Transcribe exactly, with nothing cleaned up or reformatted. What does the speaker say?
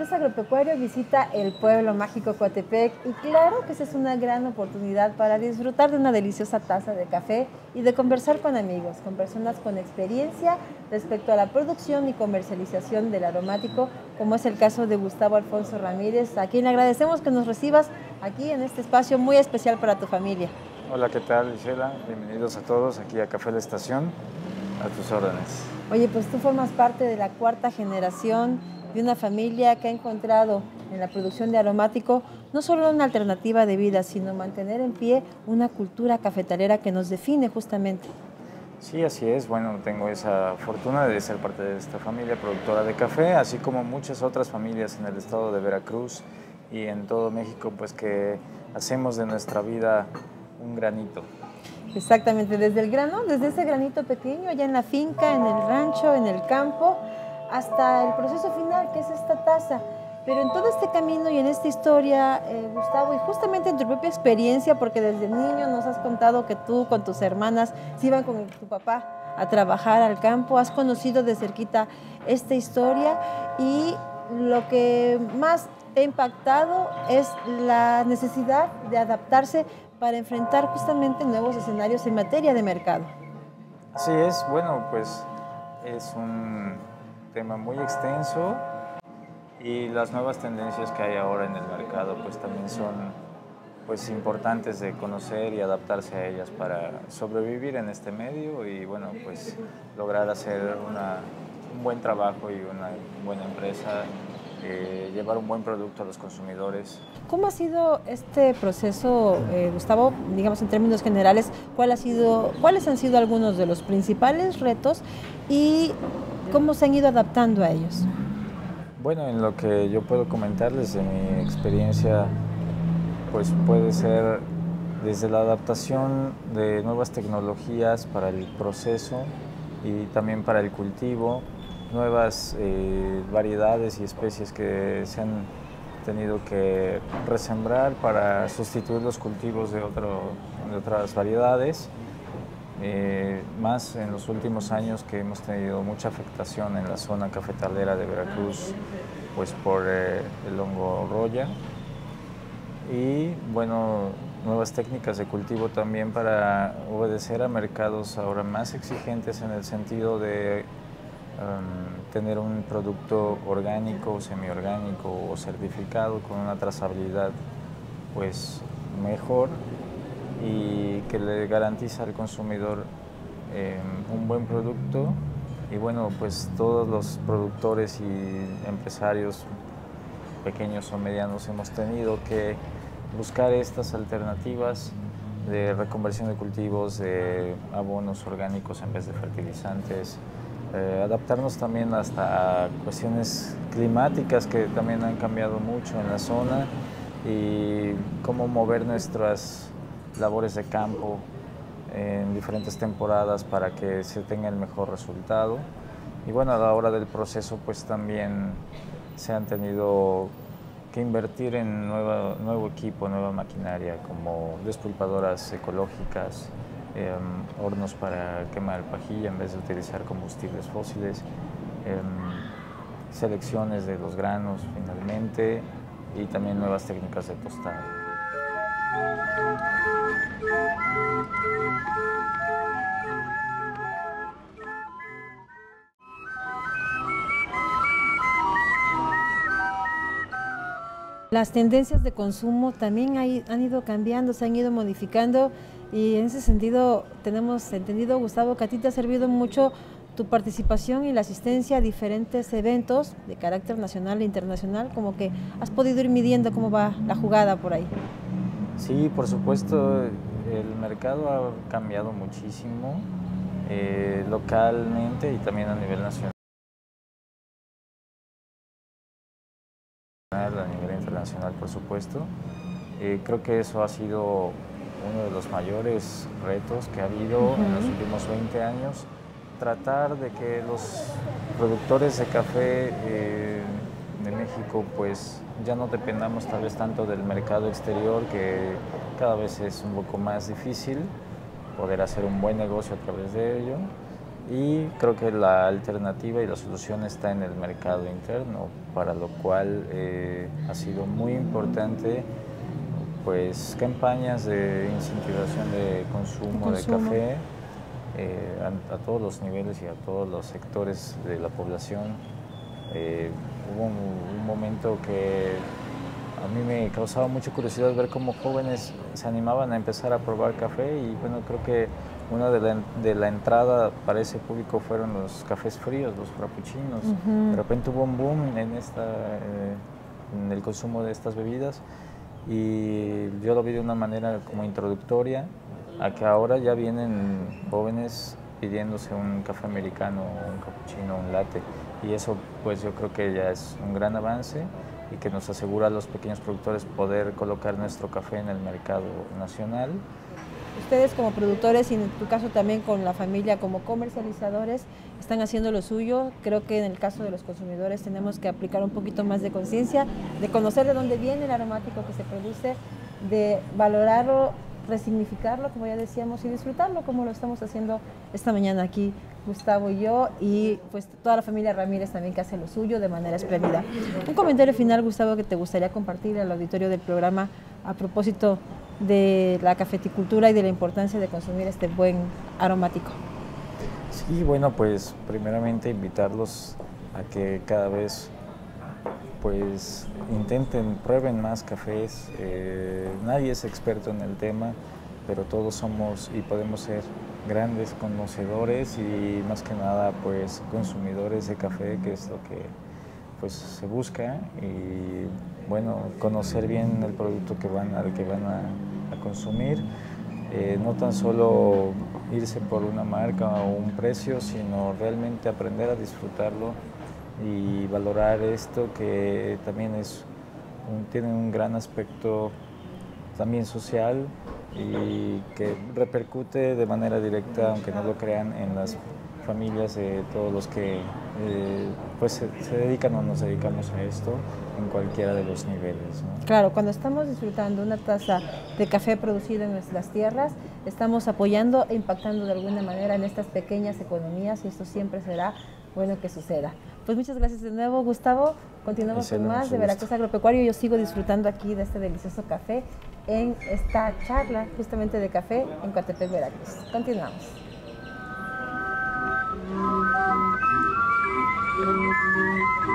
Artes Agropecuario visita el pueblo mágico Coatepec y claro que esa es una gran oportunidad para disfrutar de una deliciosa taza de café y de conversar con amigos, con personas con experiencia respecto a la producción y comercialización del aromático, como es el caso de Gustavo Alfonso Ramírez, a quien le agradecemos que nos recibas aquí en este espacio muy especial para tu familia. Hola, ¿qué tal, Gisela? Bienvenidos a todos aquí a Café La Estación, a tus órdenes. Oye, pues tú formas parte de la cuarta generación de una familia que ha encontrado en la producción de aromático no solo una alternativa de vida, sino mantener en pie una cultura cafetalera que nos define justamente. Sí, así es. Bueno, tengo esa fortuna de ser parte de esta familia productora de café, así como muchas otras familias en el estado de Veracruz y en todo México, pues que hacemos de nuestra vida un granito. Exactamente, desde el grano, desde ese granito pequeño, allá en la finca, en el rancho, en el campo, hasta el proceso final, que es esta taza. Pero en todo este camino y en esta historia, eh, Gustavo, y justamente en tu propia experiencia, porque desde niño nos has contado que tú con tus hermanas se iban con tu papá a trabajar al campo, has conocido de cerquita esta historia y lo que más te ha impactado es la necesidad de adaptarse para enfrentar justamente nuevos escenarios en materia de mercado. Así es, bueno, pues es un tema muy extenso y las nuevas tendencias que hay ahora en el mercado pues también son pues importantes de conocer y adaptarse a ellas para sobrevivir en este medio y bueno, pues lograr hacer una, un buen trabajo y una buena empresa, eh, llevar un buen producto a los consumidores. ¿Cómo ha sido este proceso, eh, Gustavo, digamos en términos generales, cuál ha sido, cuáles han sido algunos de los principales retos y cómo se han ido adaptando a ellos? Bueno, en lo que yo puedo comentarles de mi experiencia, pues puede ser desde la adaptación de nuevas tecnologías para el proceso y también para el cultivo, nuevas eh, variedades y especies que se han tenido que resembrar para sustituir los cultivos de, otro, de otras variedades, eh, más en los últimos años que hemos tenido mucha afectación en la zona cafetalera de Veracruz, pues por eh, el hongo roya. Y bueno, nuevas técnicas de cultivo también para obedecer a mercados ahora más exigentes en el sentido de um, tener un producto orgánico, semiorgánico o certificado con una trazabilidad pues mejor y que le garantiza al consumidor eh, un buen producto. Y bueno, pues todos los productores y empresarios pequeños o medianos hemos tenido que buscar estas alternativas de reconversión de cultivos, de abonos orgánicos en vez de fertilizantes, eh, adaptarnos también hasta a cuestiones climáticas que también han cambiado mucho en la zona y cómo mover nuestras labores de campo en diferentes temporadas para que se tenga el mejor resultado. Y bueno, a la hora del proceso pues también se han tenido que invertir en nuevo, nuevo equipo, nueva maquinaria, como despulpadoras ecológicas, eh, hornos para quemar pajilla en vez de utilizar combustibles fósiles, eh, selecciones de los granos finalmente y también nuevas técnicas de tostado. Las tendencias de consumo también hay, han ido cambiando, se han ido modificando y en ese sentido tenemos entendido, Gustavo, que a ti te ha servido mucho tu participación y la asistencia a diferentes eventos de carácter nacional e internacional, como que has podido ir midiendo cómo va la jugada por ahí. Sí, por supuesto, el mercado ha cambiado muchísimo eh, localmente y también a nivel nacional. A nivel internacional, por supuesto. Eh, creo que eso ha sido uno de los mayores retos que ha habido uh-huh. en los últimos veinte años, tratar de que los productores de café eh, de México pues ya no dependamos tal vez tanto del mercado exterior, que cada vez es un poco más difícil poder hacer un buen negocio a través de ello, y creo que la alternativa y la solución está en el mercado interno, para lo cual eh, ha sido muy importante pues campañas de incentivación de consumo, de, consumo. de café eh, a, a todos los niveles y a todos los sectores de la población. Eh, hubo un, un momento que a mí me causaba mucha curiosidad ver cómo jóvenes se animaban a empezar a probar café, y bueno, creo que una de la, de la entrada para ese público fueron los cafés fríos, los frappuccinos. Uh-huh. De repente hubo un boom en, esta, eh, en el consumo de estas bebidas, y yo lo vi de una manera como introductoria a que ahora ya vienen jóvenes pidiéndose un café americano, un cappuccino, un latte, y eso pues yo creo que ya es un gran avance y que nos asegura a los pequeños productores poder colocar nuestro café en el mercado nacional. Ustedes como productores y en tu caso también con la familia como comercializadores están haciendo lo suyo. Creo que en el caso de los consumidores tenemos que aplicar un poquito más de conciencia, de conocer de dónde viene el aromático que se produce, de valorarlo, resignificarlo, como ya decíamos, y disfrutarlo como lo estamos haciendo esta mañana aquí Gustavo y yo, y pues toda la familia Ramírez también, que hace lo suyo de manera espléndida. Un comentario final, Gustavo, que te gustaría compartir al auditorio del programa a propósito de la cafeticultura y de la importancia de consumir este buen aromático. Sí, bueno, pues primeramente invitarlos a que cada vez pues intenten, prueben más cafés. Eh, nadie es experto en el tema, pero todos somos y podemos ser grandes conocedores y más que nada pues consumidores de café, que es lo que pues se busca, y bueno, conocer bien el producto que van, al que van a, a consumir, eh, no tan solo irse por una marca o un precio, sino realmente aprender a disfrutarlo y valorar esto, que también es un, tiene un gran aspecto también social y que repercute de manera directa, aunque no lo crean, en las familias de todos los que eh, pues se, se dedican o nos dedicamos a esto en cualquiera de los niveles, ¿no? Claro, cuando estamos disfrutando una taza de café producido en nuestras tierras, estamos apoyando e impactando de alguna manera en estas pequeñas economías, y esto siempre será bueno que suceda. Pues muchas gracias de nuevo, Gustavo. Continuamos con más de Veracruz Agropecuario. Yo sigo disfrutando aquí de este delicioso café en esta charla justamente de café en Coatepec, Veracruz. Continuamos. Thank you.